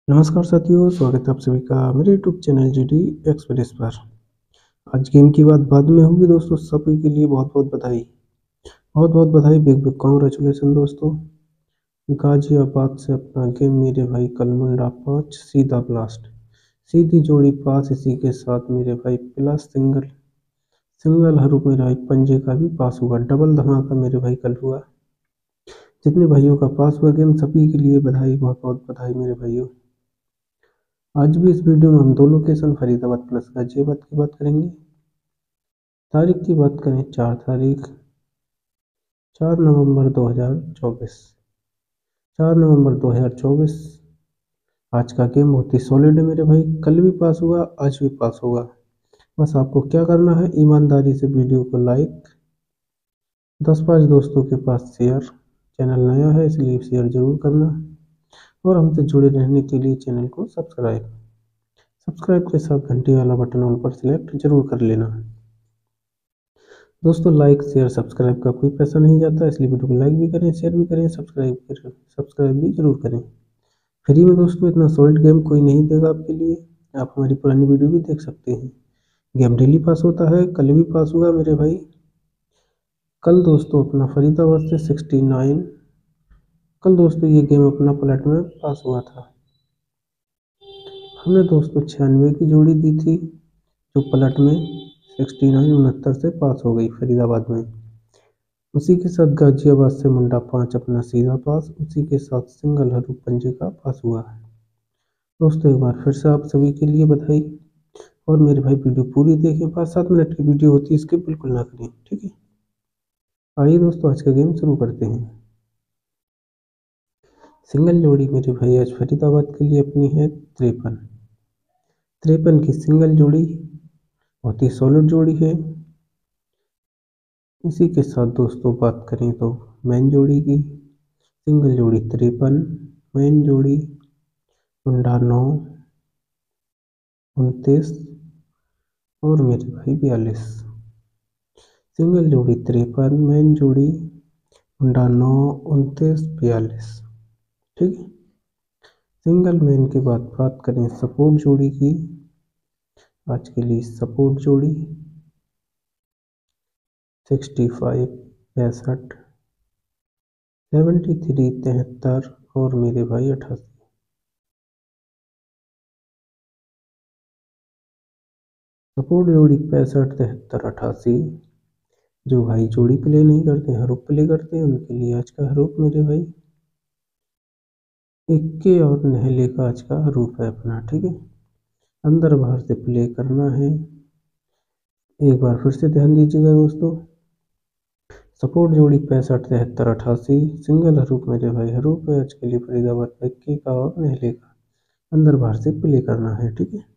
नमस्कार साथियों, स्वागत है आप सभी का मेरे यूट्यूब चैनल जीडी एक्सप्रेस पर। आज गेम की बात बाद में होगी दोस्तों। सभी के लिए बहुत बहुत बधाई, बहुत बहुत बधाई, बिग बिग कॉन्ग्रेचुलेसन दोस्तों। गाजियाबाद से अपना गेम मेरे भाई कल मुंडा 5 सीधा ब्लास्ट, सीधी जोड़ी पास। इसी के साथ मेरे भाई प्लस सिंगल सिंगल हरू मेरे भाई पंजे का भी पास हुआ। डबल धमाका मेरे भाई कल हुआ। जितने भाइयों का पास हुआ गेम सभी के लिए बधाई, बहुत बहुत बधाई मेरे भाइयों। आज भी इस वीडियो में हम दो लोकेशन फरीदाबाद प्लस गाजियाबाद की बात करेंगे। तारीख की बात करें 4 नवंबर 2024। 4 नवंबर 2024। आज का गेम बहुत ही सॉलिड है मेरे भाई। कल भी पास हुआ, आज भी पास होगा। बस आपको क्या करना है, ईमानदारी से वीडियो को लाइक, 10-5 दोस्तों के पास शेयर। चैनल नया है इसलिए शेयर जरूर करना, और हमसे जुड़े रहने के लिए चैनल को सब्सक्राइब के साथ घंटी वाला बटन ऑल पर सिलेक्ट जरूर कर लेना। दोस्तों, लाइक शेयर सब्सक्राइब का कोई पैसा नहीं जाता, इसलिए वीडियो को लाइक भी करें, शेयर भी करें, सब्सक्राइब भी जरूर करें। फ्री में दोस्तों इतना सॉलिड गेम कोई नहीं देगा आपके लिए। आप हमारी पुरानी वीडियो भी देख सकते हैं। गेम डेली पास होता है, कल भी पास हुआ मेरे भाई। कल दोस्तों अपना फरीदाबाद से 69। कल दोस्तों ये गेम अपना पलट में पास हुआ था। हमने दोस्तों 96 की जोड़ी दी थी, जो पलट में 69-69 से पास हो गई फरीदाबाद में। उसी के साथ गाजियाबाद से मुंडा 5 अपना सीधा पास, उसी के साथ सिंगल हरू पंजे का पास हुआ है। दोस्तों एक बार फिर से आप सभी के लिए बधाई, और मेरे भाई वीडियो पूरी देखें। 5-7 मिनट की वीडियो होती है, इसके बिल्कुल ना करें, ठीक है। आइए दोस्तों आज का गेम शुरू करते हैं। सिंगल जोड़ी मेरे भाई आज फरीदाबाद के लिए अपनी है 53। 53 की सिंगल जोड़ी बहुत ही सॉलिड जोड़ी है। इसी के साथ दोस्तों बात करें तो मैन जोड़ी की, सिंगल जोड़ी 53, मैन जोड़ी मुंडा 9, 29 और मेरे भाई 42। सिंगल जोड़ी 53, मैन जोड़ी मुंडा 9, 29, 42, ठीक है। सिंगल मैन के बाद बात करें सपोर्ट जोड़ी की। आज के लिए सपोर्ट जोड़ी 65, 65, 73, 73 और मेरे भाई 88। सपोर्ट जोड़ी 65, 73, 88। जो भाई जोड़ी प्ले नहीं करते, हरूप प्ले करते हैं, उनके लिए आज का हरूप मेरे भाई इक्के और नहले का आज का हरूप है अपना, ठीक है। अंदर बाहर से प्ले करना है। एक बार फिर से ध्यान दीजिएगा दोस्तों। सपोर्ट जोड़ी 65, 73, 88। सिंगल हरूप मेरे भाई हरूप है आज के लिए फरीदाबाद का इक्के का और नहले का। अंदर बाहर से प्ले करना है, ठीक है।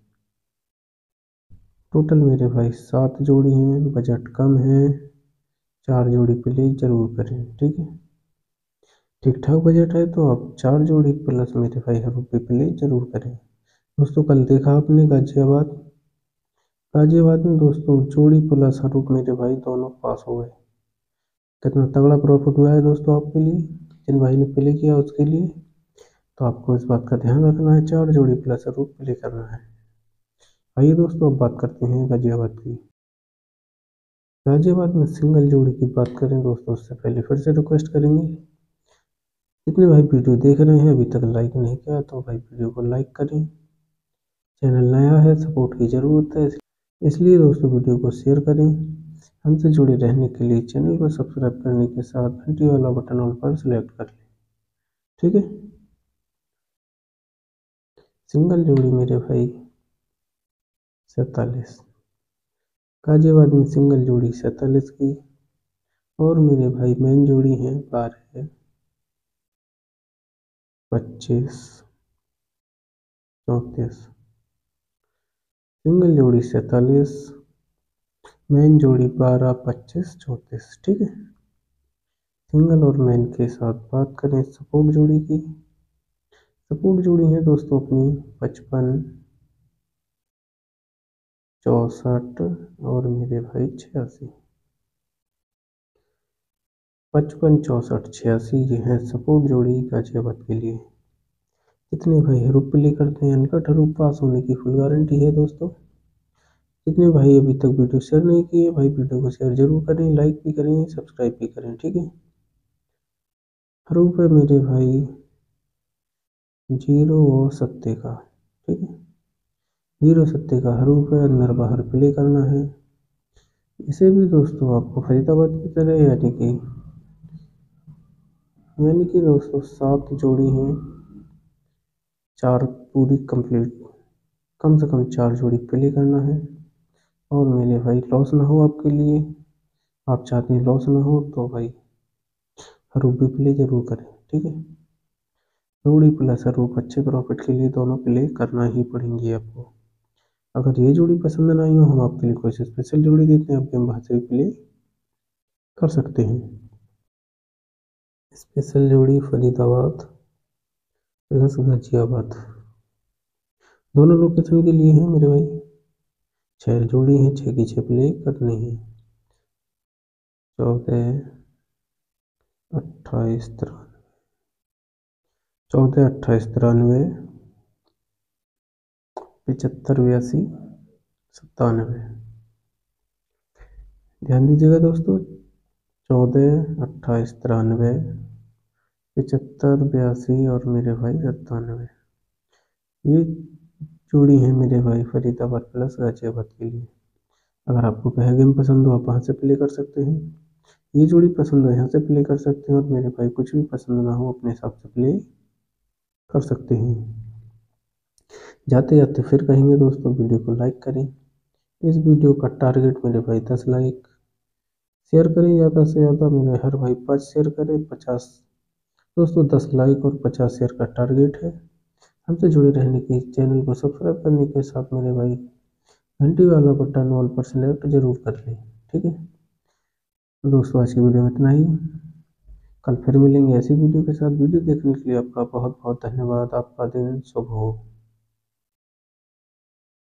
टोटल मेरे भाई 7 जोड़ी हैं, बजट कम है, 4 जोड़ी प्ले जरूर करें, ठीक है। ठीक ठाक बजट है तो आप 4 जोड़ी प्लस मेरे भाई हरूप पे प्ले जरूर करें। दोस्तों कल देखा आपने गाजियाबाद, गाजियाबाद में दोस्तों जोड़ी प्लस हरूप मेरे भाई दोनों पास हो गए। कितना तगड़ा प्रॉफिट हुआ है दोस्तों आपके लिए, जिन भाई ने प्ले किया उसके लिए। तो आपको इस बात का ध्यान रखना है, 4 जोड़ी प्लस हरूप प्ले करना है। आइए दोस्तों अब बात करते हैं गाजियाबाद की। गाजियाबाद में सिंगल जोड़ी की बात करें दोस्तों, उससे पहले फिर से रिक्वेस्ट करेंगे, जितने भाई वीडियो देख रहे हैं अभी तक लाइक नहीं किया तो भाई वीडियो को लाइक करें। चैनल नया है, सपोर्ट की ज़रूरत है, इसलिए दोस्तों वीडियो को शेयर करें। हमसे जुड़े रहने के लिए चैनल को सब्सक्राइब करने के साथ घंटी वाला बटन ऑल पर सिलेक्ट कर लें, ठीक है। सिंगल जोड़ी मेरे भाई 47, गाजियाबाद में सिंगल जोड़ी 47 की, और मेरे भाई मैन जोड़ी है 12, 25, 34। सिंगल जोड़ी 47, मैन जोड़ी 12, 25, 34, ठीक है। सिंगल और मैन के साथ बात करें सपोर्ट जोड़ी की। सपोर्ट जोड़ी है दोस्तों अपनी 55, 64 और मेरे भाई 86। 55, 64, 86 ये है सपोर्ट जोड़ी गाजियाबाद के लिए। कितने भाई हरूफ प्ले करते हैं, अनकट हरूफ पास होने की फुल गारंटी है दोस्तों। जितने भाई अभी तक वीडियो शेयर नहीं किए भाई वीडियो को शेयर जरूर करें, लाइक भी करें, सब्सक्राइब भी करें, ठीक है। हरूफ है मेरे भाई 0 और 7 का, ठीक है। 0 7 का हरूफ है, अंदर बाहर प्ले करना है। इसे भी दोस्तों आपको फरीदाबाद की तरह यानी कि दोस्तों 7 जोड़ी हैं, 4 पूरी कंप्लीट, कम से कम 4 जोड़ी प्ले करना है। और मेरे भाई लॉस ना हो आपके लिए, आप चाहते हैं लॉस ना हो तो भाई हरूफ भी प्ले जरूर करें, ठीक है। जोड़ी प्लस हरूफ अच्छे प्रॉफिट के लिए दोनों प्ले करना ही पड़ेंगी आपको। अगर ये जोड़ी पसंद ना आई हो, हम आपके लिए कोई स्पेशल जोड़ी देते हैं, आप गेम बाहर से भी प्ले कर सकते हैं। स्पेशल जोड़ी फरीदाबाद प्लस गाजियाबाद, दोनों लोकेशन के लिए है मेरे भाई। 6 जोड़ी हैं, 6 की 6 प्ले करनी है। 14 28 14 28 93 75 82 97। ध्यान दीजिएगा दोस्तों, 14 28 93 75 82 और मेरे भाई 97। ये जोड़ी है मेरे भाई फरीदाबाद प्लस गाजियाबाद के लिए। अगर आपको वह गेम पसंद हो आप वहाँ से प्ले कर सकते हैं, ये जोड़ी पसंद हो यहाँ से प्ले कर सकते हैं, और मेरे भाई कुछ भी पसंद ना हो अपने हिसाब से प्ले कर सकते हैं। जाते जाते फिर कहेंगे दोस्तों, वीडियो को लाइक करें। इस वीडियो का टारगेट मेरे भाई 10 लाइक, शेयर करें ज़्यादा से ज़्यादा, मेरे हर भाई 5 शेयर करें 50 दोस्तों, 10 लाइक और 50 शेयर का टारगेट है। हमसे जुड़े रहने की, चैनल को सब्सक्राइब करने के साथ मेरे भाई घंटी वाला बटन ऑल पर सेलेक्ट जरूर कर लें, ठीक है। तो दोस्तों आज की वीडियो में इतना ही, कल फिर मिलेंगे ऐसी वीडियो के साथ। वीडियो देखने के लिए आपका बहुत बहुत धन्यवाद। आपका दिन शुभ हो।